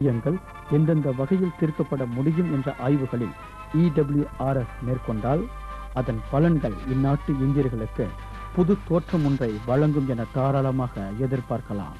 ஐயங்கள் எந்தெந்த வகையில் தீர்க்கப்பட முடியும் என்ற ஆய்வுகளில் EWRS மேற்கொண்டால் அதன் பலன்கள் இந்நாட்டு இந்தியர்களுக்கு புது தோற்றம் ஒன்றை வழங்கும் என தாராளமாக எதிர்பார்க்கலாம்.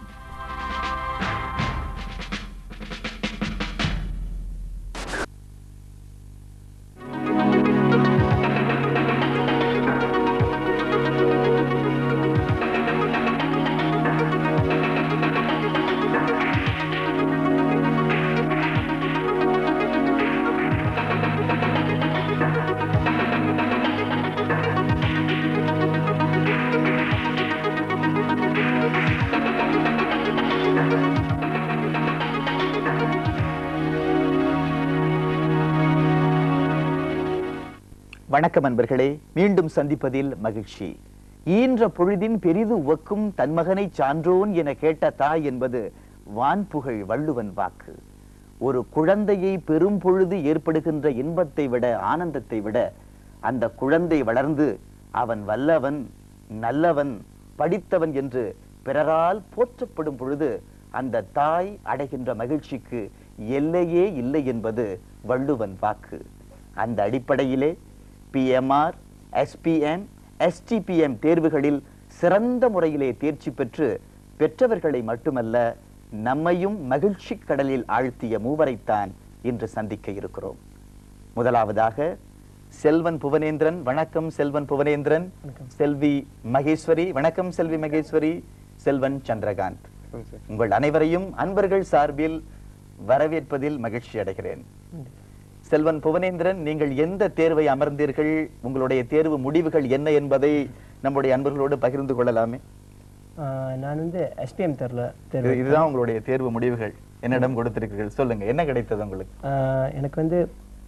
வணக்கம் அன்பர்களே, மீண்டும் சந்திப்பதில் மகிழ்ச்சி. ஈன்ற பொழுதின் பெரிது உவக்கும் தன்மகனை சான்றோன் என கேட்ட தாய் என்பது வான்புகழ் வள்ளுவன் வாக்கு. ஒரு குழந்தையை பெரும் பொழுது ஏற்படுகின்ற இன்பத்தை விட ஆனந்தத்தை விட அந்த குழந்தை வளர்ந்து அவன் வல்லவன், நல்லவன், படித்தவன் என்று பிறரால் போற்றப்படும் பொழுது அந்த தாய் அடைகின்ற மகிழ்ச்சிக்கு எல்லையே இல்லை என்பது வள்ளுவன் வாக்கு. அந்த அடிப்படையிலே PMR, SPM, STPM தேர்வுகளில் சிறந்த முறையிலே தேர்ச்சி பெற்று பெற்றவர்களை மட்டுமல்ல நம்மையும் மகிழ்ச்சி கடலில் ஆழ்த்திய மூவரைத்தான் இன்று சந்திக்க இருக்கிறோம். முதலாவதாக செல்வன் புவனேந்திரன். வணக்கம் செல்வன் புவனேந்திரன். செல்வி மகேஸ்வரி. வணக்கம் செல்வி மகேஸ்வரி. செல்வன் சந்திரகாந்த். உங்கள் அனைவரையும் அன்பர்கள் சார்பில் வரவேற்பதில் மகிழ்ச்சி அடைகிறேன். செல்வன் புவனேந்திரன், நீங்கள் எந்த தேர்வை அமர்ந்தீர்கள்? உங்களுடைய தேர்வு முடிவுகள் என்ன என்பதை நம்முடைய அன்பர்களோடு பகிர்ந்து கொள்ளலாமே. நான் வந்து SPM இதுதான் உங்களுடைய தேர்வு முடிவுகள் என்னிடம் கொடுத்திருக்கிறீர்கள். சொல்லுங்க, என்ன கிடைத்தது உங்களுக்கு? எனக்கு வந்து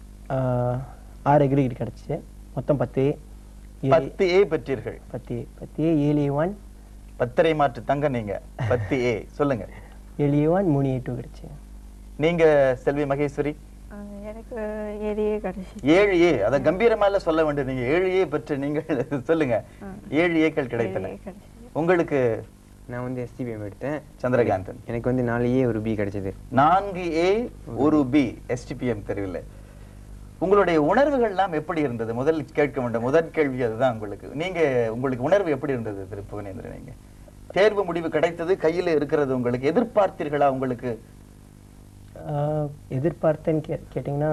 6 டிகிரி கிடைச்சிச்சு. மொத்தம் 10A பெற்றீர்கள். 10A 7A1 10 மாற்று தங்க. நீங்க 10A சொல்லுங்க. 7A1 3A2 கிடைச்சு. நீங்க செல்வி மகேஸ்வரி? எனக்கு 7A கிடைச்சு. 7A, அத கம்பீரமால சொல்ல வேண்டும். நீங்க 7A பெற்று நீங்கள் சொல்லுங்க. 7Aக்கள் கிடைத்தன. உங்களுக்கு? நான் வந்து STPM எடுத்தேன். சந்திரகாந்தன்? எனக்கு வந்து 4A ஒரு B கிடைச்சது. 4A ஒரு B STPM தெரியல. உங்களுடைய உணர்வுகள் எல்லாம் எப்படி இருந்தது? முதல் கேட்க வேண்டும், முதல் கேள்வி அதுதான். உங்களுக்கு உணர்வு எப்படி இருந்தது திரு புவனேந்திரன்? நீங்க தேர்வு முடிவு கிடைத்தது, கையில இருக்கிறது. உங்களுக்கு எதிர்பார்த்தீர்களா? உங்களுக்கு எதிர்பார்த்தேன்னு கேட்டிங்கன்னா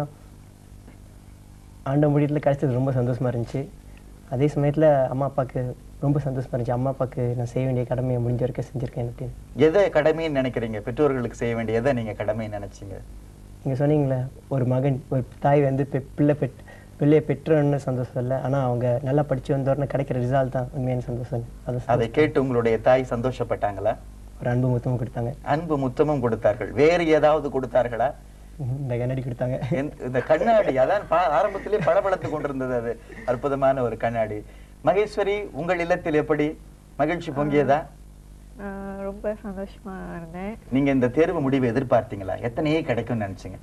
ஆண்ட முடியல கிடைச்சது ரொம்ப சந்தோஷமா இருந்துச்சு. அதே சமயத்தில் அம்மா அப்பாவுக்கு ரொம்ப சந்தோஷமா இருந்துச்சு. அம்மா அப்பாவுக்கு நான் செய்ய வேண்டிய கடமையை முடிஞ்ச வரைக்கும் செஞ்சிருக்கேன். அப்படின்னு எதை கடமைன்னு நினைக்கிறீங்க? பெற்றோர்களுக்கு செய்ய வேண்டிய எதை நீங்க கடமைன்னு நினைச்சீங்க? நீங்கள் சொன்னீங்களே, ஒரு மகன், ஒரு தாய் வந்து பிள்ளையை பெற்றோன்னு சந்தோஷம் இல்லை, ஆனால் அவங்க நல்லா படிச்சு வந்தோடனே கிடைக்கிற ரிசல்ட் தான் உண்மையான சந்தோஷம். அதை கேட்டு உங்களுடைய தாய் சந்தோஷப்பட்டாங்களா? ஒரு அன்பு முத்தமும் கொடுத்தாங்க. அன்பு முத்தமும் கொடுத்தார்கள். வேறு ஏதாவது கொடுத்தார்களா? இந்த கண்ணாடி கொடுத்தாங்க. இந்த கண்ணாடி அதான் ஆரம்பத்திலே பளபளத்து கொண்டிருந்தது. அது அற்புதமான ஒரு கண்ணாடி. மகேஸ்வரி, உங்கள் இல்லத்தில் எப்படி மகிழ்ச்சி பொங்கியதா? ரொம்ப சந்தோஷமா இருந்தேன். நீங்க இந்த தேர்வு முடிவு எதிர்பார்த்தீங்களா? எத்தனையே கிடைக்கும்னு நினைச்சீங்க?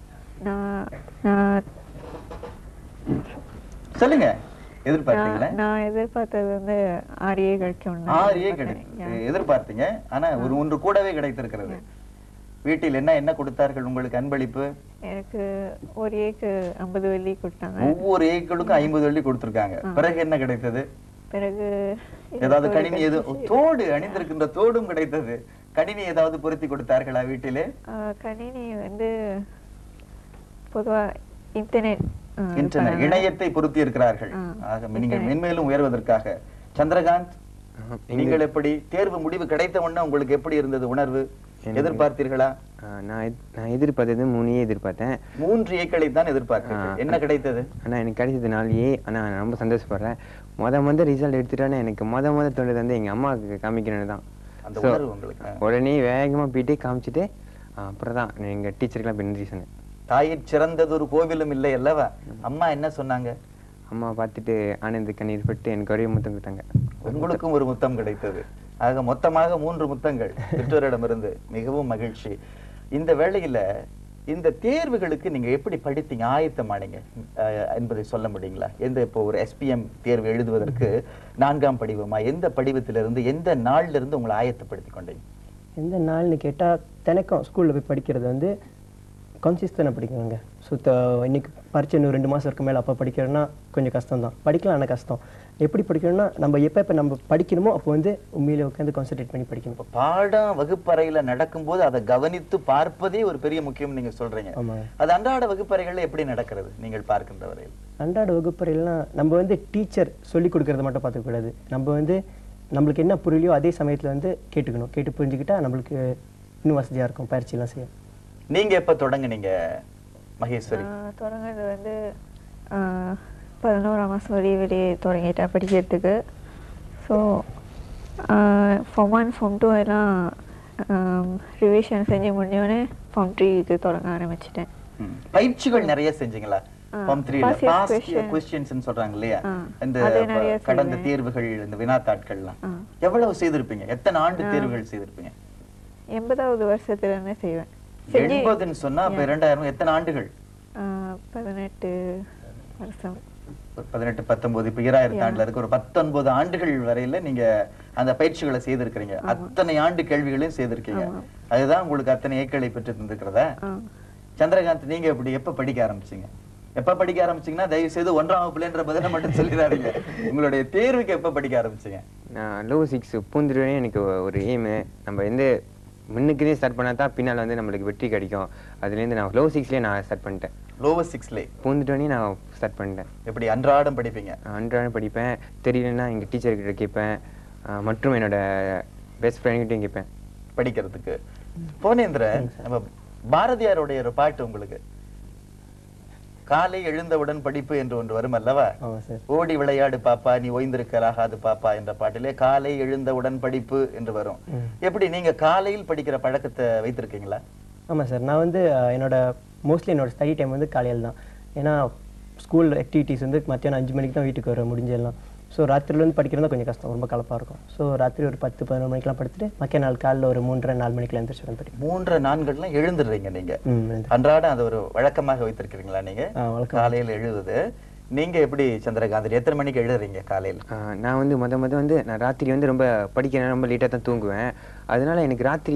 சொல்லுங்க, எதிர்பார்த்தீங்களா? நான் எதிர்பார்த்தது வந்து 6A கிடைக்கும். 6A எதிர்பார்த்தீங்க. ஆனா ஒன்று கூடவே கிடைத்திருக்கிறது. வீட்டில் என்ன கொடுத்தார்கள் உங்களுக்கு அன்பளிப்பு? எனக்கு ஒரு ஏக்கு 50 வெள்ளி கொடுத்தாங்க. ஒவ்வொரு ஏக்களுக்கும் 50 வெள்ளி கொடுத்திருக்காங்க. பிறகு என்ன கிடைத்தது? பிறகு ஏதாவது கணினி தோடு அணிந்திருக்கின்ற தோடும் கிடைத்தது. கணினி ஏதாவது பொருத்தி கொடுத்தார்களா வீட்டிலே? கணினி வந்து பொதுவா இன்டர்நெட் இணையத்தை பொருத்தி இருக்கிறார்கள். நீங்கள் மென்மேலும் உயர்வதற்காக. சந்திரகாந்த், நீங்கள் எப்படி தேர்வு முடிவு கிடைத்த உடனே உங்களுக்கு எப்படி இருந்தது உணர்வு? எதிர்பார்த்தீர்களா? நான் எதிர்பார்த்தது 3A எதிர்பார்த்தேன். 3Aக்களை தான் எதிர்பார்த்தேன். என்ன கிடைத்தது? ஆனா எனக்கு கிடைச்சது 4A. ஆனா நான் ரொம்ப சந்தோஷப்படுறேன். மொத ரிசல்ட் எடுத்துட்டானே எனக்கு மொத தோணுது வந்து எங்க அம்மாவுக்கு காமிக்கணும்னு தான். அந்த உணர்வு உங்களுக்கு? உடனே வேகமா போயிட்டு காமிச்சிட்டு அப்புறம் தான் எங்க டீச்சருக்குலாம் நன்றி சொன்னேன். தாயிற் சிறந்தது ஒரு கோவிலும் இல்லை அல்லவா? அம்மா என்ன சொன்னாங்க? அம்மா பார்த்துட்டு ஆனந்த கண்ணீர் பட்டு எனக்கு ஒரே முத்தம் கொடுத்தாங்க. உங்களுக்கும் ஒரு முத்தம் கிடைத்தது. ஆக மொத்தமாக 3 முத்தங்கள் பெற்றோரிடமிருந்து. மிகவும் மகிழ்ச்சி. இந்த வேளையில இந்த தேர்வுகளுக்கு நீங்க எப்படி படித்தீங்க, ஆயத்தமானீங்க என்பதை சொல்ல முடியுங்களா? இப்போ ஒரு SPM தேர்வு எழுதுவதற்கு 4ஆம் படிவமா, எந்த படிவத்திலிருந்து எந்த நாள்ல இருந்து உங்களை ஆயத்தப்படுத்தி கொண்டீங்க? எந்த நாள்னு கேட்டா தினக்கும் ஸ்கூல்ல போய் படிக்கிறது வந்து கான்சியஸ்தானே படிக்கணுங்க. ஸோ இன்னைக்கு பரீட்சை இன்னும் 2 மாதம் இருக்க மேலே அப்போ படிக்கிறோன்னா கொஞ்சம் கஷ்டம் தான். படிக்கலாம், ஆனால் கஷ்டம். எப்படி படிக்கணும்னா நம்ம எப்போ நம்ம படிக்கணுமோ அப்போ வந்து உண்மையிலே உட்காந்து கான்சென்ட்ரேட் பண்ணி படிக்கணும். இப்போ பாடம் வகுப்பறையில் நடக்கும்போது அதை கவனித்து பார்ப்பதே ஒரு பெரிய முக்கியம் நீங்கள் சொல்றீங்க. ஆமாம். அது அன்றாட வகுப்பறைகளில் எப்படி நடக்கிறது நீங்கள் பார்க்கின்ற வரையில்? அன்றாட வகுப்பறையிலாம் நம்ம வந்து டீச்சர் சொல்லி கொடுக்கறத மட்டும் பார்த்துக்கூடாது. நம்ம வந்து நம்மளுக்கு என்ன புரியலையோ அதே சமயத்தில் வந்து கேட்டுக்கணும். கேட்டு புரிஞ்சுக்கிட்டா நம்மளுக்கு இன்னும் வசதியாக இருக்கும் பயிற்சியெல்லாம் செய்யும். நீங்க எப்ப தொடங்குனீங்க மகேஸ்வரி? தொடங்குறது வந்து 11ஆம் மாதம் வெளியே தொடங்கிட்டேன் படிக்கிறதுக்கு. ஸோ ஃபார்ம் 1 ஃபார்ம் 2 எல்லாம் ரிவிஷன் செஞ்சு முடிஞ்சோடனே ஃபார்ம் 3க்கு தொடங்க ஆரம்பிச்சிட்டேன். பயிற்சிகள் நிறைய செஞ்சீங்களா? ஃபார்ம் 3ல பாஸ்ட் क्वेश्चंस சொல்றாங்க இல்லையா, இந்த கடந்த தேர்வுகள், இந்த வினாத்தாட்கள்லாம் எவ்வளவு செய்திருப்பீங்க? எத்தனை ஆண்டு தேர்வுகள் செய்திருப்பீங்க? 80வது வருஷத்துல இருந்தே செய்வேன். 80ன்னு சொன்னா அப்ப 2000 எத்தனை ஆண்டுகள்? 18 வருஷம். 18 19 இப்ப 2000 ஆண்டுல இருக்கு. ஒரு 19 ஆண்டுகள் வரையில நீங்க அந்த பயிற்சிகளை செய்திருக்கிறீங்க. அத்தனை ஆண்டு கேள்விகளையும் செய்திருக்கீங்க. அதுதான் உங்களுக்கு அத்தனை ஏக்களை பெற்று தந்திருக்கிறதா? சந்திரகாந்த், நீங்க எப்ப படிக்க ஆரம்பிச்சீங்க? எப்ப படிக்க ஆரம்பிச்சீங்கன்னா தயவு செய்து 1ஆம் வகுப்புலன்ற பதில மட்டும் சொல்லிடாதீங்க. உங்களுடைய தேர்வுக்கு எப்ப படிக்க ஆரம்பிச்சீங்க? நான் லோ 6 பூந்துருவேன். எனக்கு ஒரு எய்மு, நம்ம வந்து முன்னுக்குதே ஸ்டார்ட் பண்ணா தான் பின்னால் வந்து நம்மளுக்கு வெற்றி கிடைக்கும். அதுலேருந்து நான் லோ 6லேயே நான் ஸ்டார்ட் பண்ணிட்டேன். லோ 6லே பூந்துட்டோன்னே நான் ஸ்டார்ட் பண்ணிட்டேன். எப்படி அன்றாடம் படிப்பீங்க? அன்றாடம் படிப்பேன். தெரியலன்னா எங்கள் டீச்சர்கிட்ட கேட்பேன், மற்றும் என்னோட பெஸ்ட் ஃப்ரெண்ட்கிட்டையும் கேட்பேன் படிக்கிறதுக்கு. போனேந்திரன், நம்ம பாரதியாருடைய ஒரு பாட்டு உங்களுக்கு காலை எழுந்தவுடன் படிப்பு என்று ஒன்று வரும் அல்லவா? ஓடி விளையாடு பாப்பா, நீ ஓய்ந்திருக்கலாகாது பாப்பா என்ற பாட்டிலே காலை எழுந்தவுடன் படிப்பு என்று வரும். எப்படி நீங்க காலையில் படிக்கிற பழக்கத்தை வைத்திருக்கீங்களா? ஆமாம் சார். நான் வந்து மோஸ்ட்லி என்னோட ஸ்டடி டைம் வந்து காலையில் தான். ஏன்னா ஸ்கூல் ஆக்டிவிட்டீஸ் வந்து மத்தியானம் 5 மணிக்கு தான் வீட்டுக்கு வர முடிஞ்செல்லாம். ஸோ ராத்திரிலேருந்து படிக்கிறது தான் கொஞ்சம் கஷ்டம், ரொம்ப கலப்பாக இருக்கும். ஸோ ராத்திரி ஒரு 10-11 மணிக்கெலாம் படுத்துட்டு மக்கிய நாள் காலையில் ஒரு 3:30-4 மணிக்கெலாம் எழுந்திரிச்சு படிக்கும். 3-4 எழுந்துடுறீங்க நீங்க? அன்றாடம் அது ஒரு வழக்கமாக வைத்திருக்கிறீங்களா நீங்க காலையில் எழுதுவது? நீங்க எப்படி சந்திரகாந்த், எத்தனை மணிக்கு எழுதுறீங்க காலையில்? நான் வந்து வந்து நான் ராத்திரி வந்து ரொம்ப படிக்கிறேன், ரொம்ப லேட்டாக தான் தூங்குவேன். அதனால எனக்கு ராத்திரி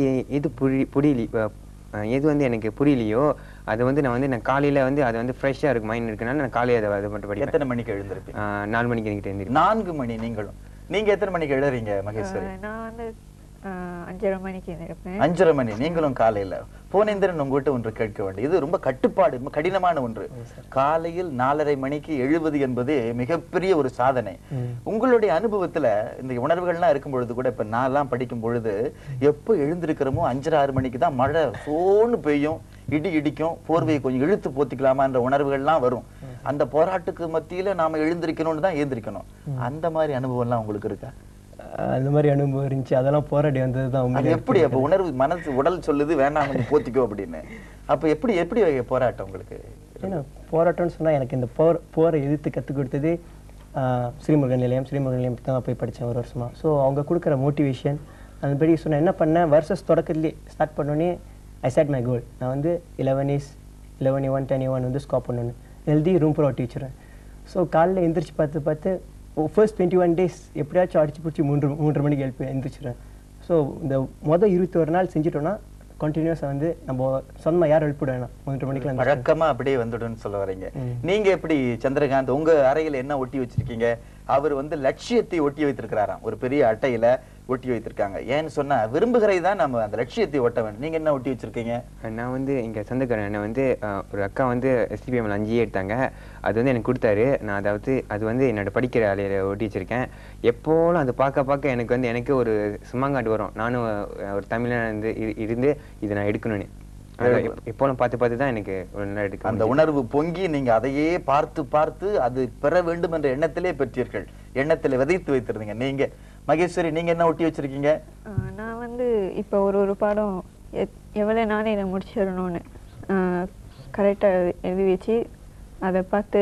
எது வந்து எனக்கு புரியலையோ அது வந்து நான் காலையில வந்து அது வந்து ஃப்ரெஷ்ஷாக இருக்கு மைண்ட் இருக்கனால நான் காலையில் அதை மட்டும் படிப்பேன். எத்தனை மணிக்கு எழுந்திருப்பீங்க? 4 மணிக்கு என்கிட்ட எழுந்திருப்பேன். 4 மணி. நீங்க எத்தனை மணிக்கு எழுதுறீங்க மகேஸ்வரி? நான் வந்து 5:30 மணிக்கு எழுந்திருப்பேன். 5:30 மணி. நீங்களும் காலையில? போனேந்திரன், உங்ககிட்ட ஒன்று கேட்க வேண்டிய, இது ரொம்ப கட்டுப்பாடு, ரொம்ப கடினமான ஒன்று. காலையில் 4:30 மணிக்கு எழுவது என்பது மிகப்பெரிய ஒரு சாதனை. உங்களுடைய அனுபவத்துல இந்த உணர்வுகள்லாம் இருக்கும் பொழுது கூட, இப்ப நான்லாம் படிக்கும் பொழுது எப்போ எழுந்திருக்கிறோமோ 5:30-6 மணிக்கு தான் மழை சோன்னு பெய்யும், இடி இடிக்கும், போர்வையை கொஞ்சம் இழுத்து போத்திக்கலாமான்ற உணர்வுகள்லாம் வரும். அந்த போராட்டுக்கு மத்தியில நாம எழுந்திருக்கணும்னு தான் எழுந்திருக்கணும். அந்த மாதிரி அனுபவம் எல்லாம் உங்களுக்கு இருக்கா? அந்த மாதிரி அனுபவம் இருந்துச்சு. அதெல்லாம் போராடி வந்தது தான். எப்படி அப்ப உணர்வு, மனசு, உடல் சொல்லுது வேணாம் கொஞ்சம் போத்திக்கோ அப்படின்னு. அப்ப எப்படி போராட்டம் உங்களுக்கு? ஏன்னா போராட்டம்னு சொன்னா எனக்கு இந்த போரை எதிர்த்து கற்றுக் கொடுத்தது ஸ்ரீமுருகன் நிலையம் தான் போய் படித்தேன் 1 வருஷமா. ஸோ அவங்க கொடுக்குற மோட்டிவேஷன் அதுபடி சொன்னேன். என்ன பண்ணேன், வருஷம் தொடக்கத்துலேயே ஸ்டார்ட் பண்ணோன்னே ஐ செட் மை கோல். நான் வந்து 11A1 10A1 வந்து ஸ்காப் பண்ணணும், எழுதி ரூம் ப்ரோ டீச்சர். ஸோ காலையில் எந்திரிச்சு பார்த்து ஃபர்ஸ்ட் 21 days எப்படியாச்சும் அடிச்சு பிடிச்சி 3:30 மணிக்கு எழுந்திரிச்சிடுறேன். ஸோ இந்த மொதல் 21 நாள் செஞ்சுட்டோன்னா கண்டினியூஸாக வந்து நம்ம சொந்தமாக யாரும் எழுப்பிட வேணாம், 3:30 மணிக்கெல்லாம் வழக்கமாக அப்படியே வந்துடுன்னு சொல்ல வரீங்க. நீங்க எப்படி சந்திரகாந்த், உங்க அறையில் என்ன ஒட்டி வச்சிருக்கீங்க? அவர் வந்து லட்சியத்தை ஒட்டி வைத்திருக்கிறாராம், ஒரு பெரிய அட்டையில ஒட்டி வைத்திருக்காங்க. ஏன்னு சொன்னா விரும்புகிறதை தான் நம்ம அந்த லட்சியத்தை ஒட்ட வேண்டும். நீங்க என்ன ஒட்டி வச்சிருக்கீங்க? நான் வந்து எங்க சொந்தக்காரன் வந்து ஒரு அக்கா வந்து STPMல 5 எடுத்தாங்க, அது வந்து எனக்கு கொடுத்தாரு. நான் அது வந்து என்னோட படிக்கிற அலையில ஒட்டி வச்சிருக்கேன். எப்போலும் அது பார்க்க எனக்கு ஒரு சும்மாங்காட்டு வரும். நானும் ஒரு தமிழன் இருந்து இதை நான் எடுக்கணும்னு எப்போலும் பார்த்து தான் எனக்கு ஒரு நல்லா எடுக்கும். அந்த உணர்வு பொங்கி நீங்க அதையே பார்த்து அது பெற வேண்டும் என்ற எண்ணத்திலே பெற்றீர்கள், எண்ணத்தில் விதைத்து வைத்திருந்தீங்க. நீங்க மகேஸ்வரி, நீங்க என்ன ஒட்டி வச்சிருக்கீங்க? நான் வந்து இப்போ ஒரு பாடம் எவ்வளவு நானே இதை முடிச்சிடணும்னு கரெக்டாக எழுதி வச்சு அதை பார்த்து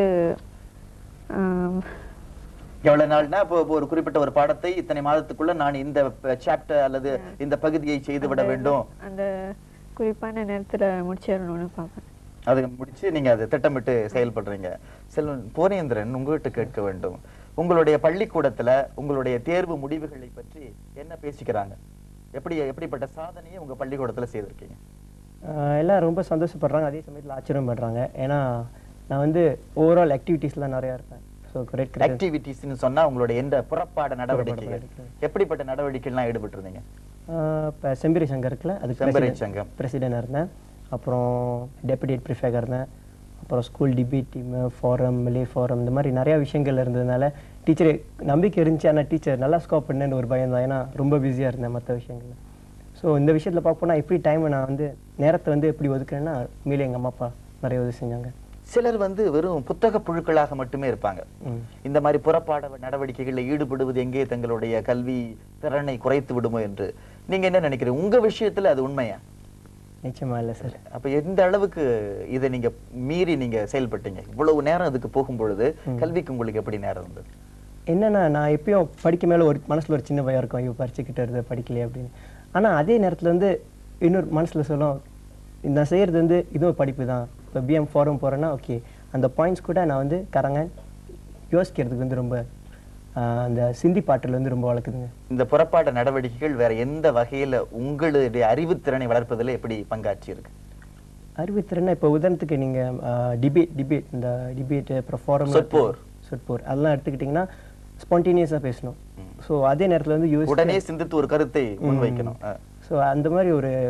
எவ்வளவு நாள்னா இப்போ ஒரு குறிப்பிட்ட ஒரு பாடத்தை இத்தனை மாதத்துக்குள்ள நான் இந்த சாப்டர் அல்லது இந்த பகுதியை செய்து விட வேண்டும், அந்த குறிப்பான நேரத்துல முடிச்சிடணும்னு பார்ப்பேன். அதை முடிச்சு நீங்க அதை திட்டமிட்டு செயல்படுறீங்க. செல்வன் போனேந்திரன், உங்ககிட்ட கேட்க வேண்டும், உங்களுடைய பள்ளிக்கூடத்துல உங்களுடைய தேர்வு முடிவுகளை பற்றி என்ன பேசிக்கிறாங்க? எப்படிப்பட்ட சாதனையை உங்க பள்ளிக்கூடத்துல செய்திருக்கீங்க? எல்லாம் ரொம்ப சந்தோஷப்படுறாங்க, அதே சமயத்தில் ஆச்சரியம் பண்றாங்க. ஏன்னா நான் வந்து ஓவரால் ஆக்டிவிட்டீஸ்லாம் நிறையா இருப்பேன். ஸோ கிரேட் ஆக்டிவிட்டீஸ்னு சொன்னா உங்களுடைய எந்த புறப்பாட நடவடிக்கைகள், எப்படிப்பட்ட நடவடிக்கைகள்லாம் ஈடுபட்டிருந்தீங்க? இப்போ செம்பரி சங்கம் இருக்குல்ல, அதுக்கு செம்பரி சங்கம் பிரசிடென்ட் இருந்தேன். அப்புறம் டெபுட்டி ப்ரிஃபேக்டர் இருந்தேன். அப்புறம் ஸ்கூல் டிபேட் டீம், ஃபாரம், மிலே ஃபாரம், இந்த மாதிரி நிறையா விஷயங்கள் இருந்ததுனால டீச்சர் நம்பிக்கை இருந்துச்சு. ஆனால் டீச்சர் நல்லா ஸ்கோப் பண்ணேன்னு ஒரு பயம் தான், ஏன்னா ரொம்ப பிஸியாக இருந்தேன் மற்ற விஷயங்கள். ஸோ இந்த விஷயத்தில் பார்ப்போம்னா எப்படி டைமை நான் வந்து நேரத்தை வந்து எப்படி ஒதுக்குறேன்னா உண்மையிலே எங்கள் அம்மா அப்பா நிறைய உதவி செஞ்சாங்க. சிலர் வந்து வெறும் புத்தக புழுக்களாக மட்டுமே இருப்பாங்க. இந்த மாதிரி புறப்பாட நடவடிக்கைகளில் ஈடுபடுவது எங்கே தங்களுடைய கல்வி திறனை குறைத்து விடுமோ என்று நீங்க என்ன நினைக்கிறீங்க? உங்க விஷயத்துல அது உண்மையா? நிச்சயமா இல்லை சார். அப்ப எந்த அளவுக்கு இதை நீங்க மீறி நீங்க செயல்பட்டீங்க? இவ்வளவு நேரம் அதுக்கு போகும் பொழுது கல்விக்கு உங்களுக்கு எப்படி நேரம் இருந்தது? என்னன்னா நான் எப்பயும் படிக்க மேலே ஒரு மனசுல ஒரு சின்ன பயம் இருக்கும், ஐயோ பறிச்சுக்கிட்டு இருந்தது படிக்கலையே அப்படின்னு. ஆனால் அதே நேரத்தில் வந்து இன்னொரு மனசில் சொல்லும், நான் செய்கிறது வந்து இதுவும் படிப்பு தான். இப்போ பிஎம் ஃபாரம் போகிறேன்னா ஓகே, அந்த பாயிண்ட்ஸ் கூட நான் வந்து யோசிக்கிறதுக்கு வந்து ரொம்ப அந்த சிந்தி பாட்டில் வந்து ரொம்ப வளர்க்குதுங்க. இந்த புறப்பாட நடவடிக்கைகள் வேற எந்த வகையில் உங்களுடைய அறிவுத்திறனை வளர்ப்பதில் எப்படி பங்காற்றி இருக்கு? அறிவுத்திறனை இப்போ உதாரணத்துக்கு நீங்கள் டிபேட் இந்த டிபேட்டு அப்புறம் ஃபாரம் சொற்போர் அதெல்லாம் எடுத்துக்கிட்டிங்கன்னா ஸ்பான்டேனியஸாக பேசணும். ஸோ அதே நேரத்தில் வந்து உடனே சிந்தித்து ஒரு கருத்தை முன்வைக்கணும். ஸோ அந்த மாதிரி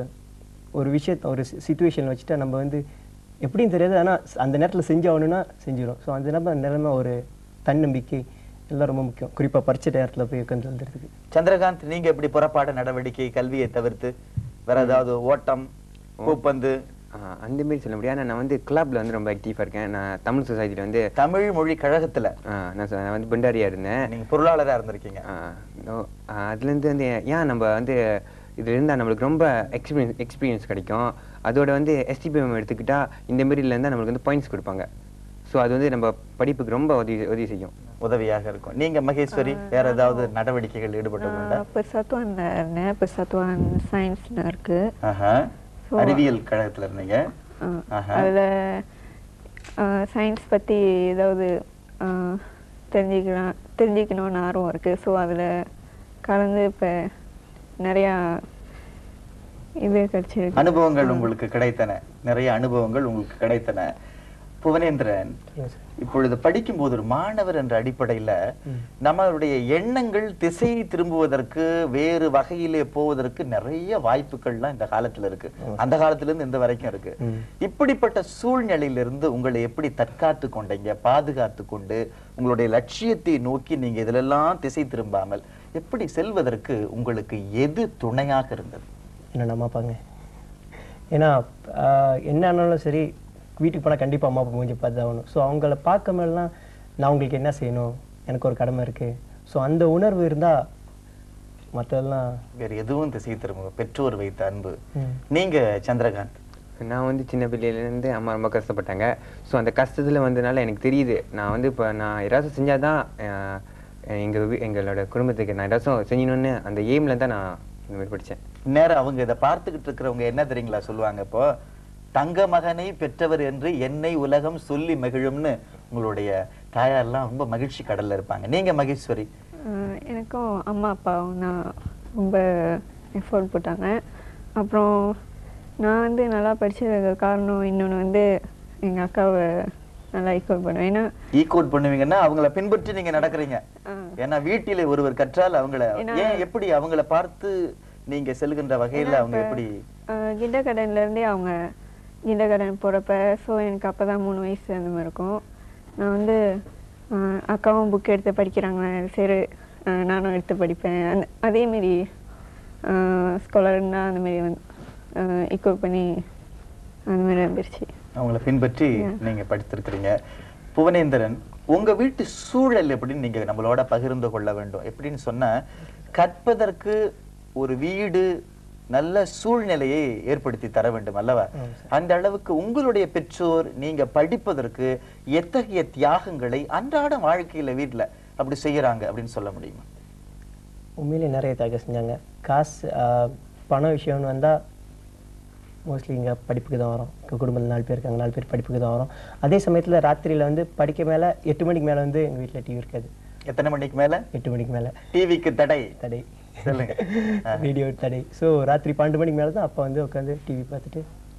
ஒரு விஷயத்தை ஒரு சிச்சுவேஷன் வச்சுட்டா நம்ம வந்து எப்படின்னு தெரியாது, ஆனால் அந்த நேரத்தில் செஞ்சாகணும்னா செஞ்சிடும். ஸோ அந்த நிலைமை ஒரு தன்னம்பிக்கை எல்லாம் ரொம்ப முக்கியம், குறிப்பாக பரிச்சை நேரத்தில் போய் உட்காந்து வந்துடுறதுக்கு. சந்திரகாந்த், நீங்க எப்படி புறப்பாட நடவடிக்கை கல்வியை தவிர்த்து வேற ஏதாவது ஓட்டம், பூப்பந்து அந்த மாதிரி சொல்ல முடியாது? நான் வந்து கிளப்ல வந்து ரொம்ப ஆக்டிவாக இருக்கேன். நான் தமிழ் சொசைட்டியில் வந்து தமிழ் மொழி கழகத்தில் நான் வந்து பண்டாரியா இருந்தேன். நீங்கள் பொருளாளராக இருந்திருக்கீங்க. அதுலேருந்து வந்து ஏன் நம்ம வந்து இதில் இருந்தால் நம்மளுக்கு ரொம்ப எக்ஸ்பீரியன்ஸ் கிடைக்கும். அதோட வந்து எஸ்டிபிஎம் எடுத்துக்கிட்டா இந்த மாரில இருந்தால் நம்மளுக்கு வந்து பாயிண்ட்ஸ் கொடுப்பாங்க. ஸோ அது வந்து நம்ம படிப்புக்கு ரொம்ப உதவி செய்யும், உதவியாக இருக்கும். நீங்க மகேஸ்வரி வேற ஏதாவது நடவடிக்கைகள் ஈடுபட்டு? persatuan சயின்ஸ்னு இருக்கு, அறிவியல் கழகத்துல இருந்தீங்க. அதுல சயின்ஸ் பத்தி ஏதாவது தெரிஞ்சுக்கணும்னு ஆர்வம் இருக்கு. ஸோ அதுல கலந்து இப்ப நிறைய இது கிடைச்சிருக்கு, அனுபவங்கள் உங்களுக்கு கிடைத்தன, நிறைய அனுபவங்கள் உங்களுக்கு கிடைத்தன. புவனேந்திரன், இப்பொழுது படிக்கும் போது ஒரு மாணவர் என்ற அடிப்படையில நம்மளுடைய எண்ணங்கள் திசை திரும்புவதற்கு வேறு வகையிலே போவதற்கு நிறைய வாய்ப்புகள்லாம் இந்த காலத்துல இருக்கு, அந்த காலத்துல இருந்து இந்த வரைக்கும் இருக்கு. இப்படிப்பட்ட சூழ்நிலையிலிருந்து உங்களை எப்படி தற்காத்து கொண்டீங்க, பாதுகாத்து கொண்டு உங்களுடைய லட்சியத்தை நோக்கி நீங்க இதிலெல்லாம் திசை திரும்பாமல் எப்படி செல்வதற்கு உங்களுக்கு எது துணையாக இருந்தது? என்ன அம்மா அப்பாங்க. ஏன்னா என்ன ஆனாலும் சரி வீட்டுக்கு போனால் கண்டிப்பாக அம்மா அப்பா மூஞ்சி பார்த்து ஆகணும். ஸோ அவங்கள பார்க்க மேலாம் நான் உங்களுக்கு என்ன செய்யணும், எனக்கு ஒரு கடமை இருக்குது. ஸோ அந்த உணர்வு இருந்தால் மற்றதெல்லாம் வேறு எதுவும் திசை திரும்ப பெற்றோர் வைத்த அன்பு. நீங்க சந்திரகாந்த்? நான் வந்து சின்ன பிள்ளையிலேருந்து அம்மா ரொம்ப கஷ்டப்பட்டாங்க. ஸோ அந்த கஷ்டத்தில் வந்ததுனால எனக்கு தெரியுது, நான் வந்து இப்போ நான் ஏதாச்சும் செஞ்சாதான் எங்களோட குடும்பத்துக்கு நான் ஏதாச்சும் செய்யணும்னு அந்த எய்மில் தான் நான் இந்த மாதிரி படித்தேன். நேரம் அவங்க இதை பார்த்துக்கிட்டு இருக்கிறவங்க என்ன தெரியுங்களா சொல்லுவாங்க, இப்போ தங்க மகனை பெற்றவர் என்று என்னை உலகம் சொல்லி மகிழும்னு உங்களுடைய தாயாரெல்லாம் ரொம்ப மகிழ்ச்சி கடல்ல இருப்பாங்க. நீங்க மகேஸ்வரி? எனக்கும் அம்மா அப்பாவும் நான் ரொம்ப எஃபோர்ட் போட்டாங்க. அப்புறம் நான் வந்து நல்லா படிச்சதுக்கு காரணம் இன்னொன்று வந்து எங்கள் அக்காவை நல்லா ஈக்குவல் பண்ணுவேன். ஏன்னா ஈக்குவல் பண்ணுவீங்கன்னா அவங்கள பின்பற்றி நீங்க நடக்கிறீங்க. ஏன்னா வீட்டிலே ஒருவர் கற்றால் அவங்கள ஏன் எப்படி அவங்கள பார்த்து நீங்க செல்கின்ற வகையில் அவங்க எப்படி கிண்டர்கார்டன்ல இருந்தே அவங்க கிண்டர்கார்டன் போகிறப்ப, ஸோ எனக்கு அப்போ தான் 3 வயசு அந்த மாதிரி இருக்கும். நான் வந்து அக்காவும் புக் எடுத்து படிக்கிறாங்க, சரி நானும் எடுத்து படிப்பேன். அதேமாரி ஸ்காலர் இருந்தால் அந்தமாரி வந்து ஈக்குவல் பண்ணி அந்த மாதிரி வந்துருச்சு. அவங்கள பின்பற்றி நீங்க படித்திருக்கிறீங்க. புவனேந்திரன், உங்க வீட்டு சூழல் எப்படின்னு நீங்க நம்மளோட பகிர்ந்து கொள்ள வேண்டும். எப்படின்னு சொன்னா, கற்பதற்கு ஒரு வீடு நல்ல சூழ்நிலையை ஏற்படுத்தி தர வேண்டும் அல்லவா? அந்த அளவுக்கு உங்களுடைய பெற்றோர் நீங்க படிப்பதற்கு எத்தகைய தியாகங்களை அன்றாட வாழ்க்கையில வீட்டுல அப்படி செய்யறாங்க அப்படின்னு சொல்ல முடியுமா? உண்மையிலே நிறைய தியாகம் செஞ்சாங்க. காசு பண விஷயம்னு வந்தா மோஸ்ட்லி இங்கே படிப்புக்கு தான் வரும். குடும்பத்தில் 4 பேர் இருக்காங்க, 4 பேர் படிப்புக்கு தான் வரும். அதே சமயத்தில் ராத்திரியில் வந்து படிக்க மேலே 8 மணிக்கு மேலே வந்து எங்கள் வீட்டில் டிவி இருக்காது. எத்தனை மணிக்கு மேலே? 8 மணிக்கு மேலே. டிவிக்கு தடை ரேடியோ தடை. ஸோ ராத்திரி 12 மணிக்கு மேலே தான் அப்பா வந்து உட்காந்து டிவி பார்த்துட்டு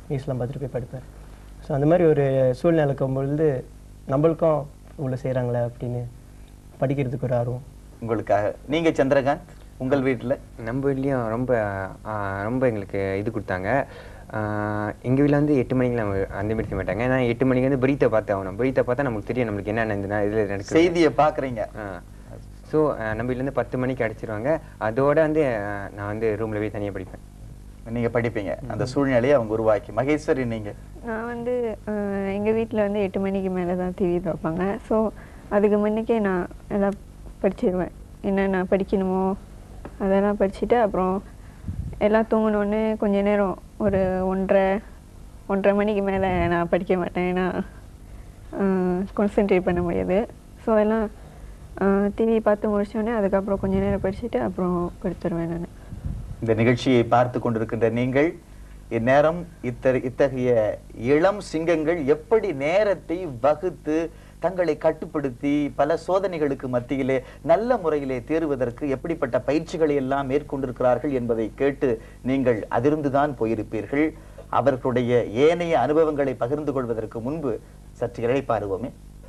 நியூஸ்லாம் பார்த்துட்டு போய் படிப்பேன். ஸோ அந்த மாதிரி ஒரு சூழ்நிலை இருக்கும்பொழுது நம்மளுக்கும் இவ்வளோ செய்கிறாங்களே அப்படின்னு படிக்கிறதுக்கு ஒரு ஆர்வம். உங்களுக்காக நீங்க சந்திரகாந்த், உங்கள் வீட்டில்? நம்ம வீட்லேயும் ரொம்ப ரொம்ப எங்களுக்கு இது கொடுத்தாங்க. எங்கள் வீட்டில் வந்து 8 மணிக்கெலாம் அந்த மாதிரி செய்ய மாட்டாங்க. ஏன்னா 8 மணிக்கு வந்து பிரீத்தை பார்த்து ஆகணும். பிரீத்தை பார்த்தா நமக்கு தெரியும் நம்மளுக்கு என்னென்ன இந்த இதில் நடக்குது, செய்தியை பார்க்குறீங்க. ஸோ நம்ம வீட்டிலேருந்து 10 மணிக்கு அடிச்சிருவாங்க. அதோட வந்து நான் வந்து ரூமில் போய் தனியாக படிப்பேன். நீங்க படிப்பீங்க, அந்த சூழ்நிலையை அவங்க உருவாக்கி. மகேஸ்வரி நீங்க? நான் வந்து எங்கள் வீட்டில் வந்து 8 மணிக்கு மேலே தான் டிவி பார்ப்பாங்க. ஸோ அதுக்கு முன்னுக்கே நான் எல்லாம் படிச்சிருவேன். என்னென்ன படிக்கணுமோ அதெல்லாம் படிச்சுட்டு அப்புறம் எல்லாம் தூங்கினோன்னு கொஞ்ச நேரம் ஒரு 1:30 மணிக்கு மேலே நான் படிக்க மாட்டேன். ஏன்னா கான்சென்ட்ரேட் பண்ண முடியாது. ஸோ எல்லாம் டிவி பார்த்து முடிச்சோடனே அதுக்கப்புறம் கொஞ்ச நேரம் படிச்சுட்டு அப்புறம் படுத்துருவேன் நான். இந்த நிகழ்ச்சியை பார்த்து கொண்டிருக்கின்ற நீங்கள் இந்நேரம் இத்தகைய இளம் சிங்கங்கள் எப்படி நேரத்தை வகுத்து தங்களை கட்டுப்படுத்தி பல சோதனைகளுக்கு மத்தியிலே நல்ல முறையிலே தேறுவதற்கு எப்படிப்பட்ட பயிற்சிகளை எல்லாம் மேற்கொண்டிருக்கிறார்கள் என்பதை கேட்டு நீங்கள் அதிர்ந்துதான் போயிருப்பீர்கள். அவர்களுடைய ஏனைய அனுபவங்களை பகிர்ந்து கொள்வதற்கு முன்பு சற்று இளைப்பாறுவோமே.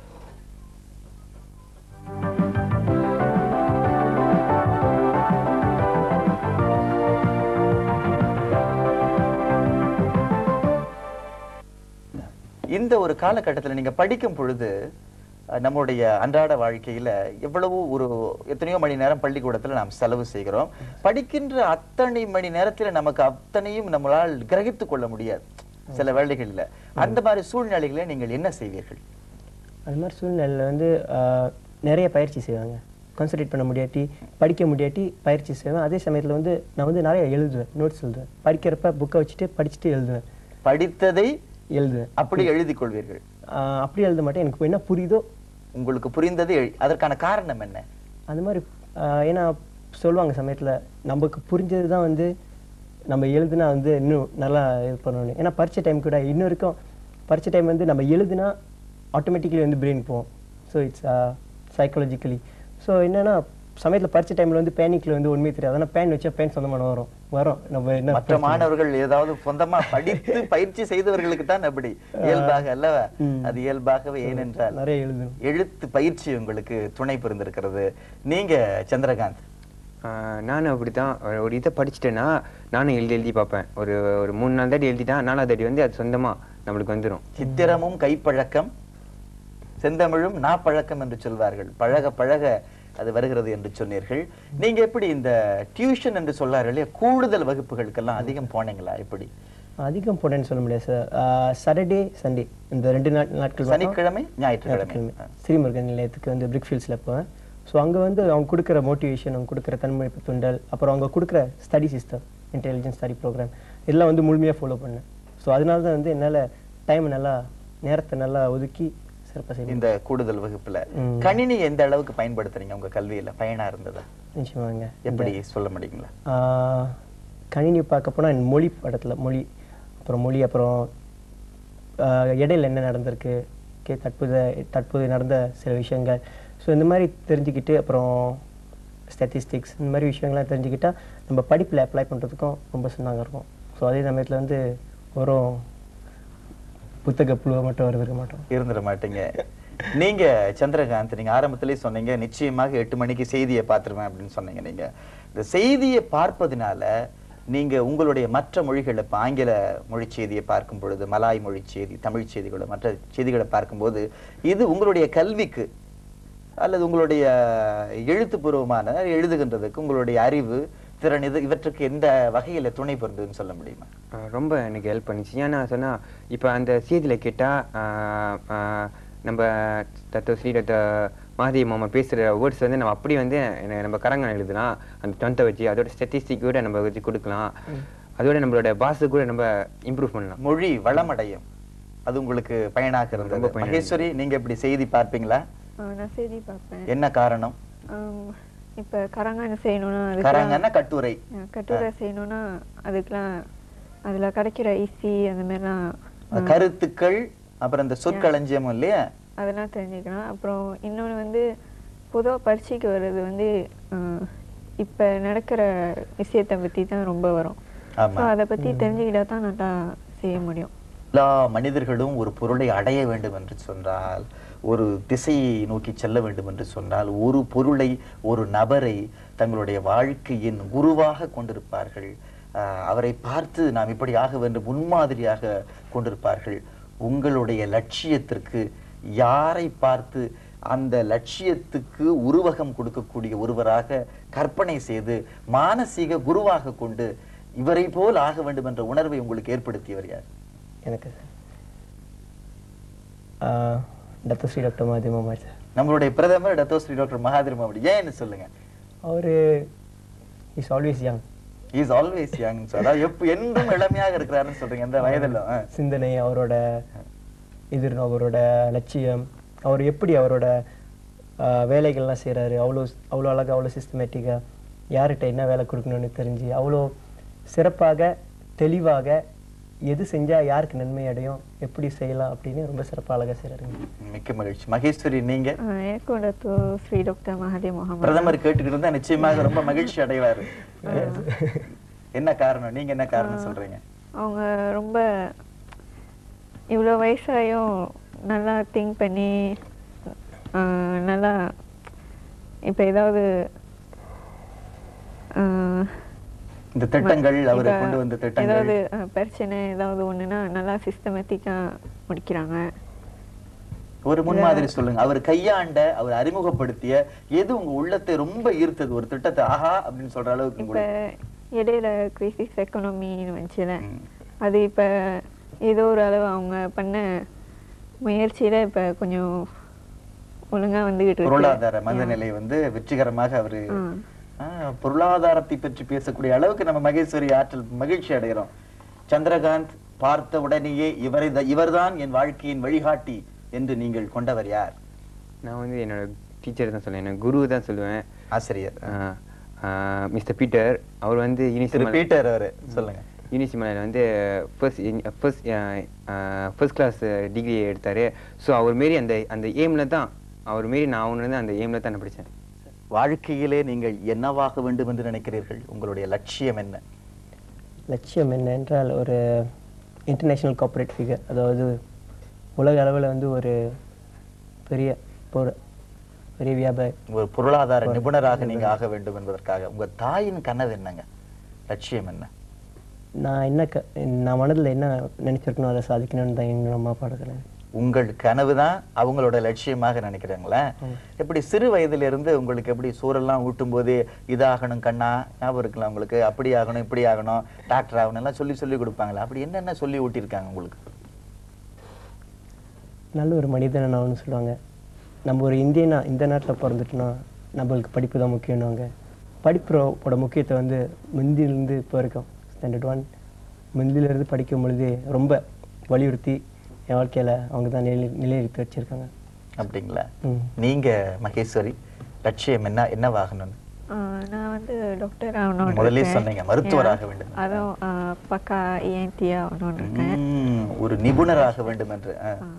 இந்த ஒரு காலகட்டத்தில் நீங்க படிக்கும் பொழுது நம்முடைய அன்றாட வாழ்க்கையில எவ்வளவோ எத்தனையோ மணி நேரம் பள்ளிக்கூடத்துல நாம் செலவு செய்கிறோம். படிக்கின்ற அத்தனை மணி நேரத்துல நமக்கு அத்தனையும் நம்மளால் கிரகித்து கொள்ள முடியாது சில வேளைகள்ல. அந்த மாதிரி சூழ்நிலைகளை நீங்கள் என்ன செய்வீர்கள்? அது மாதிரி சூழ்நிலையில் வந்து நிறைய பயிற்சி செய்வாங்க. கான்சன்ட்ரேட் பண்ண முடியாட்டி, படிக்க முடியாட்டி பயிற்சி செய்வேன். அதே சமயத்தில் வந்து நான் வந்து நிறைய எழுதுவேன், நோட்ஸ் எழுதுவேன். படிக்கிறப்ப புக்கை வச்சுட்டு படிச்சுட்டு எழுதுவேன். படித்ததை எழுதுவேன். அப்படி எழுதி கொள்வீர்கள்? அப்படி எழுத மாட்டேன். எனக்கு என்ன புரியுதோ, உங்களுக்கு புரிந்தது அதற்கான காரணம் என்ன? அந்த மாதிரி ஏன்னா சொல்லுவாங்க சமயத்தில் நமக்கு புரிஞ்சது தான் வந்து நம்ம எழுதுனா வந்து இன்னும் நல்லா இது பண்ணணும். ஏன்னா பரீட்சை டைம் கூட இன்னும் இருக்கும். பரீட்சை டைம் வந்து நம்ம எழுதுனா ஆட்டோமேட்டிக்கலி வந்து பிரெயின் போகும். So it's psychologically. ஸோ என்னென்னா சமயத்தில் பரீட்சை டைமில் வந்து பேனிக்கில் வந்து உண்மையை தெரியாது. ஆனால் பேன் வச்சா பேன் சொந்தமான வரும். நம்ம என்ன மற்ற மாணவர்கள் ஏதாவது சொந்தமா படித்து பயிற்சி செய்தவர்களுக்கு தான் அப்படி இயல்பாக அல்லவா? அது இயல்பாகவே. ஏனென்றால் நிறைய எழுத்து பயிற்சி உங்களுக்கு துணை புரிந்திருக்கிறது. நீங்க சந்திரகாந்த்? நானும் அப்படித்தான். ஒரு இதை படிச்சுட்டேன்னா நானும் எழுதி பார்ப்பேன். ஒரு 3-4 தாட்டி எழுதிட்டா 4வது தாட்டி வந்து அது சொந்தமா நம்மளுக்கு வந்துடும். சித்திரமும் கைப்பழக்கம், செந்தமிழும் நாப்பழக்கம் என்று சொல்வார்கள். பழக பழக அது வருகிறது என்று சொன்னீர்கள். நீங்க எப்படி இந்த டியூஷன் என்று சொல்லார்களே, கூடுதல் வகுப்புகளுக்கெல்லாம் அதிகம் போனீங்களா? எப்படி? அதிகம் போனேன்னு சொல்ல முடியாது சார். சாட்டர்டே சண்டே இந்த 2 நாட்கள், சனிக்கிழமை ஞாயிற்றுக்கிழமை ஸ்ரீமுருகன் நிலையத்துக்கு வந்து பிரிக்ஃபீல்ட்ஸில் போவேன். ஸோ அங்கே வந்து அவங்க கொடுக்குற மோட்டிவேஷன், அவங்க கொடுக்குற தன்மொழிப்பு துண்டல், அப்புறம் அவங்க கொடுக்குற study system, intelligence study program இதெல்லாம் வந்து முழுமையாக ஃபாலோ பண்ணேன். ஸோ அதனால தான் வந்து என்னால் நேரத்தை நல்லா ஒதுக்கி இந்த கூடுதல் வகுப்புல கணினி எந்த அளவுக்கு பயன்படுத்துறீங்க உங்க கல்வியில? பயனா இருந்ததா? நிச்சயமாங்க. எப்படி சொல்ல முடியுங்களா? கணினி பார்க்க போனால் மொழி படத்தில் அப்புறம் இடையில என்ன நடந்திருக்கு, தற்போது நடந்த சில விஷயங்கள், ஸோ இந்த மாதிரி தெரிஞ்சுக்கிட்டு அப்புறம் ஸ்டாட்டிஸ்டிக்ஸ் இந்த மாதிரி விஷயங்கள்லாம் தெரிஞ்சுக்கிட்டா நம்ம படிப்பில் அப்ளை பண்ணுறதுக்கும் ரொம்ப சொன்னாங்க இருக்கும். ஸோ அதே சமயத்தில் வந்து ஒரு புத்தக புழுவை மட்டும் இருந்துட மாட்டீங்க. நீங்க சந்திரகாந்த், நீங்க ஆரம்பத்திலே சொன்னீங்க நிச்சயமாக 8 மணிக்கு செய்தியை பார்த்துருவேன் அப்படின்னு சொன்னீங்க. நீங்க இந்த செய்தியை பார்ப்பதனால நீங்க உங்களுடைய மற்ற மொழிகளை, இப்போ ஆங்கில மொழி செய்தியை பார்க்கும் பொழுது, மலாய் மொழி செய்தி, தமிழ் செய்திகளை, மற்ற செய்திகளை பார்க்கும்போது இது உங்களுடைய கல்விக்கு அல்லது உங்களுடைய எழுத்துப்பூர்வமான எழுதுகின்றதுக்கு உங்களுடைய அறிவு திறன் இவற்றுக்கு எந்த வகையில் துணை புரிந்ததுன்னு சொல்ல முடியுமா? ரொம்ப எனக்கு ஹெல்ப் பண்ணிச்சு. ஏன்னா சொன்னால் இப்போ அந்த செய்தியில் கேட்டால் நம்ம மாதேவி மாமா பேசுகிற வேர்ட்ஸ் வந்து நம்ம அப்படி வந்து நம்ம கரங்க எழுதலாம். அந்த 10th வச்சு அதோட ஸ்டாட்டிஸ்டிக் கூட நம்ம வச்சு கொடுக்கலாம். அதோட நம்மளோட பாஷை கூட நம்ம இம்ப்ரூவ் பண்ணலாம். மொழி வளமடையும். அது உங்களுக்கு பயனாக இருந்தது. மகேஸ்வரி, நீங்க எப்படி செய்தி பார்ப்பீங்களா? நான் செய்தி பார்ப்பேன். என்ன காரணம்? இப்போ கரங்கான செய்யணும்னா, கரங்கன்னா கட்டுரை செய்யணும்னா அதுக்கெல்லாம் அதில் கிடைக்கிற ஈஸி அந்த மாதிரிலாம் கருத்துக்கள், அப்புறம் இந்த சொற்களஞ்சியம் இல்லையா, அதெல்லாம் தெரிஞ்சுக்கலாம். அப்புறம் இன்னொன்று வந்து பொதுவாக பரீட்சைக்கு வர்றது வந்து இப்போ நடக்கிற விஷயத்தை பற்றி தான் ரொம்ப வரும். அதை பற்றி தெரிஞ்சுக்கிட்டா தான் நல்லா செய்ய முடியும். எல்லா மனிதர்களும் ஒரு பொருளை அடைய வேண்டும் என்று சொன்னால், ஒரு திசையை நோக்கி செல்ல வேண்டும் என்று சொன்னால், ஒரு பொருளை, ஒரு நபரை தங்களுடைய வாழ்க்கையின் குருவாக கொண்டிருப்பார்கள். அவரை பார்த்து நாம் இப்படி ஆக வேண்டும் முன்மாதிரியாக கொண்டிருப்பார்கள். உங்களுடைய லட்சியத்திற்கு யாரை பார்த்து அந்த லட்சியத்துக்கு உருவகம் கொடுக்கக்கூடிய ஒருவராக கற்பனை செய்து மானசீக குருவாக கொண்டு இவரை போல் ஆக வேண்டும் என்ற உணர்வை உங்களுக்கு ஏற்படுத்தியவர் யார்? எனக்கு டத்தோஸ்ரீ டாக்டர் மகாதேவ் சார். நம்மளுடைய பிரதமர் டத்தோஸ்ரீ டாக்டர் மகாதேவ் அப்படி ஏன்னு சொல்லுங்க. அவரு is always young. Is always young. என்றும் இளமையாக இருக்கிறாருன்னு சொல்றீங்க. இந்த வயதில் சிந்தனை, அவரோட அவரோட லட்சியம், அவர் எப்படி அவரோட வேலைகள்லாம் செய்கிறாரு, அவ்வளோ அழகாக, அவ்வளோ சிஸ்டமேட்டிக்காக யார்கிட்ட என்ன வேலை கொடுக்கணும்னு தெரிஞ்சு அவ்வளோ சிறப்பாக தெளிவாக எது செஞ்சால் யாருக்கு நன்மை அடையும், எப்படி செய்யலாம் அப்படின்னு ரொம்ப சிறப்பாக அழகாக செய்கிறாருங்க. மிக்க மகிழ்ச்சி. மகேஸ்வரி, நீங்க? எனக்கு ஸ்ரீ டாக்டர் மகாதேவ் முகமது பிரதமர் கேட்டுக்கிட்டு இருந்தா நிச்சயமாக ரொம்ப மகிழ்ச்சி அடைவாரு. என்ன காரணம்? நீங்க என்ன காரணம் சொல்றீங்க? அவங்க ரொம்ப இவ்வளோ வயசாயும் நல்லா திங்க் பண்ணி நல்லா இப்போ ஏதாவது இந்த திட்டங்கள் அவரை கொண்டு வந்த திட்டங்கள் ஏதாவது பிரச்சனை ஏதாவது ஒண்ணுன்னா நல்லா சிஸ்டமேட்டிக்காக முடிக்கிறாங்க. ஒரு முன்மாதிரி சொல்லுங்க. அவர் கையாண்ட, அவர் அறிமுகப்படுத்திய எது உங்க உள்ளத்தை ரொம்ப ஈர்த்தது? ஒரு திட்டத்தை ஆஹா அப்படின்னு சொல்ற அளவுக்கு. இப்ப இடையில கிரைசிஸ் எக்கனாமின்னு வந்துச்சுல, அது இப்ப ஏதோ ஒரு அளவு அவங்க பண்ண முயற்சியில இப்ப கொஞ்சம் ஒழுங்கா வந்துகிட்டு இருக்கு. பொருளாதார மனநிலை வெற்றிகரமாக அவரு பொருளாதாரத்தை பற்றி பேசக்கூடிய அளவுக்கு நம்ம மகேஸ்வரி ஆற்றல் மகிழ்ச்சி அடைகிறோம். சந்திரகாந்த் பார்த்த உடனேயே இவர்தான் என் வாழ்க்கையின் வழிகாட்டி என்று நீங்கள் கொண்டவர் யார்? நான் என்னோட டீச்சர் தான் சொல்லுவேன், என்னோட குரு தான் சொல்லுவேன். ஆசிரியர் மிஸ்டர் பீட்டர். அவர் பீட்டர் அவரு சொல்லுங்க. யூனிவர்சிட்டி ஃபர்ஸ்ட் கிளாஸ் டிகிரி எடுத்தாரு. ஸோ அவர் மாரி அந்த எய்மில் தான், அவர் மாரி நான் அவனு அந்த எய்மில் தான் நான் படித்தேன். வாழ்க்கையிலே நீங்கள் என்னவாக வேண்டும் என்று நினைக்கிறீர்கள்? உங்களுடைய லட்சியம் என்ன? லட்சியம் என்ன என்றால் ஒரு இன்டர்நேஷ்னல் கார்ப்பரேட் ஃபிகர், அதாவது உலக அளவில் ஒரு பெரிய பெரிய வியாபாரி, ஒரு பொருளாதார நிபுணராக நீங்க ஆக வேண்டும் என்பதற்காக உங்க தாயின் கனவு என்னங்க? லட்சியம் என்ன? நான் மனதில் என்ன நினைச்சிருக்கணும் அதை சாதிக்கணும்னு தான் எங்கள் அம்மா பாடுகிறேன். உங்கள் கனவு தான் அவங்களோட லட்சியமாக நினைக்கிறாங்களா? எப்படி சிறு வயதிலிருந்து உங்களுக்கு எப்படி சூரெல்லாம் ஊட்டும் போதே இதாகணும் கண்ணா, ஞாபகம் இருக்கலாம் உங்களுக்கு, அப்படி ஆகணும் இப்படி ஆகணும் டாக்டர் ஆகணும் எல்லாம் சொல்லி கொடுப்பாங்களா? அப்படி என்னென்ன சொல்லி ஊட்டியிருக்காங்க உங்களுக்கு? நல்ல ஒரு மனிதனை நான் சொல்லுவாங்க. நம்ம ஒரு இந்த நாட்டில் பிறந்துட்டோன்னா நம்மளுக்கு படிப்பு தான் முக்கியம்னுவாங்க. படிப்போட முக்கியத்தை முந்திலிருந்து இப்போ இருக்கும் ஸ்டாண்டர்ட் 1 முந்திலிருந்து படிக்கும் பொழுது ரொம்ப வலியுறுத்தி என் வாழ்க்கையில் அவங்க தான் நிலைநிறுத்தி வச்சிருக்காங்க. அப்படிங்களா? நீங்க மகேஸ்வரி லட்சியம் என்னவாகணும்னு? நான் டாக்டர் ஆகணும். முதல்ல சொன்னீங்க மருத்துவராக வேண்டும். அதுவும் பக்கா ENT ஆகணும்னு, ஒரு நிபுணராக வேண்டும் என்று.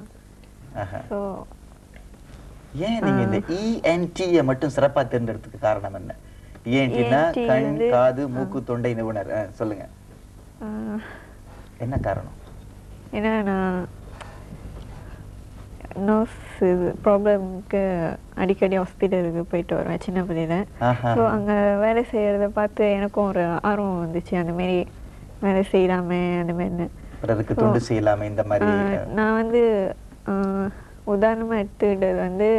ஏன் நீங்க இந்த ENT மட்டும் சிறப்பா தேர்ந்தெடுத்துக்கு காரணம் என்ன? ENTனா கண் காது மூக்கு தொண்டை நிபுணர். சொல்லுங்க, என்ன காரணம்? ஏன்னா நான் நர்ஸ் ப்ராப்ளம்க்கு அடிக்கடி ஹாஸ்பிட்டலுக்கு போயிட்டு வருவேன் சின்ன பிள்ளையில. ஸோ அங்கே வேலை செய்கிறத பார்த்து எனக்கும் ஒரு ஆர்வம் வந்துச்சு, அந்த மாரி வேலை செய்யலாமே அந்த மாதிரின்னு. பிறருக்கு தொண்டு செய்யலாமே இந்த மாதிரி. நான் உதாரணமாக எடுத்துக்கிட்டது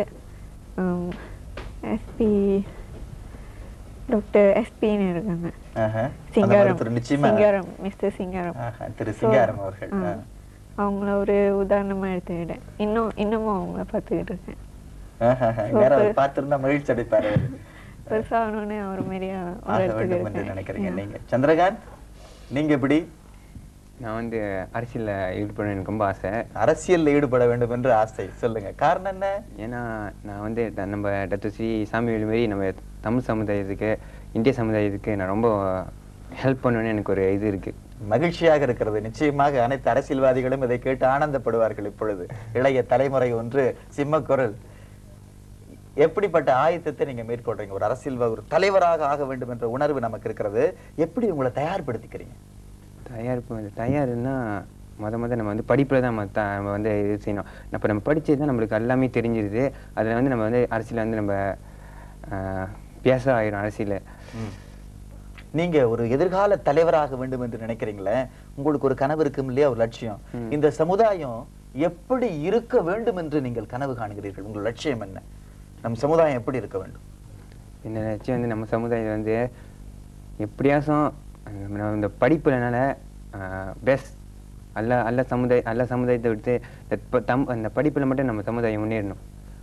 எஸ்பி டாக்டர் எஸ்பின்னு இருக்காங்க, சிங்காரம் மிஸ்டர் சிங்காரம் அவர்கள். அவங்கள ஒரு உதாரணமா எடுத்துக்கிட்டேன். இன்னமும் அவங்கள பார்த்துக்கிட்டு இருக்கேன். பார்த்திருந்தா மகிழ்ச்சி அடைப்பாரு. பெருசாகணும்னு அவர் மாதிரியா நினைக்கிறீங்க நீங்க? சந்திரகாந்த், நீங்க எப்படி? நான் அரசியல்ல ஈடுபட எனக்கு ரொம்ப ஆசை. அரசியல்ல ஈடுபட வேண்டும் என்று ஆசை, சொல்லுங்க, காரணம் என்ன? ஏன்னா நான் நம்ம டத்துஸ்ரீ சாமிவேலு மாரி நம்ம தமிழ் சமுதாயத்துக்கு, இந்திய சமுதாயத்துக்கு நான் ரொம்ப ஹெல்ப் பண்ணுவேன்னு எனக்கு ஒரு இது இருக்கு. மகிழ்ச்சியாக இருக்கிறது. நிச்சயமாக அனைத்து அரசியல்வாதிகளும் இதை கேட்டு ஆனந்தப்படுவார்கள். இப்பொழுது இளைய தலைமுறை ஒன்று சிம்மக்குரல். எப்படிப்பட்ட ஆயத்தத்தை நீங்க மேற்கொள்றீங்க? ஒரு அரசியல் ஒரு தலைவராக ஆக வேண்டும் என்ற உணர்வு நமக்கு இருக்கிறது. எப்படி உங்களை தயார்படுத்திக்கிறீங்க? தயார்னா நம்ம வந்து படிப்பில் தான் நம்ம வந்து இது செய்யணும். இப்போ நம்ம படித்தது தான் நம்மளுக்கு எல்லாமே தெரிஞ்சிருது. அதில் வந்து நம்ம வந்து அரசியலில் வந்து நம்ம பேச ஆயிரும் அரசியல். நீங்க ஒரு எதிர்கால தலைவராக வேண்டும் என்று நினைக்கிறீங்களே, உங்களுக்கு ஒரு கனவு இருக்கும் இல்லையா, ஒரு லட்சியம். இந்த சமுதாயம் எப்படி இருக்க வேண்டும் என்று நீங்கள் கனவு காணுகிறீர்கள்? உங்கள் லட்சியம் என்ன? நம் சமுதாயம் எப்படி இருக்க வேண்டும்? இந்த லட்சியம் வந்து நம்ம சமுதாயம் வந்து எப்படியாச்சும் இந்த படிப்புலனால பெஸ்ட் அல்ல சமுதாயத்தை விட்டு அந்த படிப்பில் மட்டும் நம்ம சமுதாயம் முன்னேறணும்.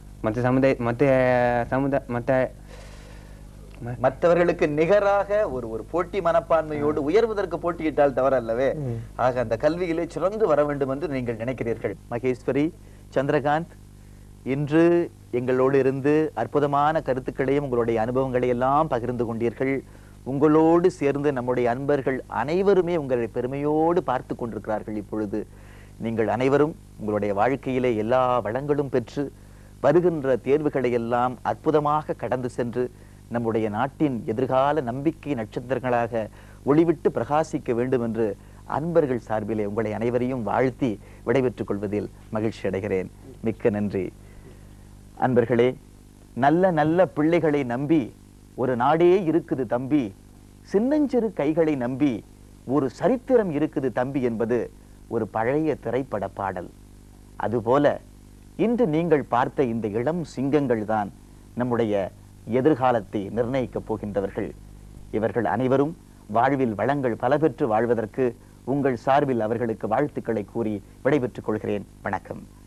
மற்றவர்களுக்கு நிகராக ஒரு போட்டி மனப்பான்மையோடு உயர்வதற்கு போட்டியிட்டால் தவறல்லவே. ஆக அந்த கல்வியிலே சிறந்து வர வேண்டும் என்று நீங்கள் நினைக்கிறீர்கள். மகேஸ்வரி, சந்திரகாந்த், இன்று எங்களோடு இருந்து அற்புதமான கருத்துக்களையும் உங்களுடைய அனுபவங்களை எல்லாம் பகிர்ந்து கொண்டீர்கள். உங்களோடு சேர்ந்து நம்முடைய அன்பர்கள் அனைவருமே உங்களை பெருமையோடு பார்த்து கொண்டிருக்கிறார்கள். இப்பொழுது நீங்கள் அனைவரும் உங்களுடைய வாழ்க்கையிலே எல்லா வளங்களும் பெற்று வருகின்ற தேர்வுகளை எல்லாம் அற்புதமாக கடந்து சென்று நம்முடைய நாட்டின் எதிர்கால நம்பிக்கை நட்சத்திரங்களாக ஒளிவிட்டு பிரகாசிக்க வேண்டும் என்று அன்பர்கள் சார்பிலே உங்களை அனைவரையும் வாழ்த்தி விடைபெற்றுக் கொள்வதில் மகிழ்ச்சி அடைகிறேன். மிக்க நன்றி. அன்பர்களே, நல்ல நல்ல பிள்ளைகளை நம்பி ஒரு நாடே இருக்குது தம்பி, சின்னஞ்சிறு கைகளை நம்பி ஒரு சரித்திரம் இருக்குது தம்பி என்பது ஒரு பழைய திரைப்பட பாடல். அதுபோல இன்று நீங்கள் பார்த்த இந்த இளம் சிங்கங்கள் தான் நம்முடைய எதிர்காலத்தை நிர்ணயிக்கப் போகின்றவர்கள். இவர்கள் அனைவரும் வாழ்வில் வளங்கள் பல பெற்று வாழ்வதற்கு உங்கள் சார்பில் அவர்களுக்கு வாழ்த்துக்களை கூறி விடைபெற்றுக் கொள்கிறேன். வணக்கம்.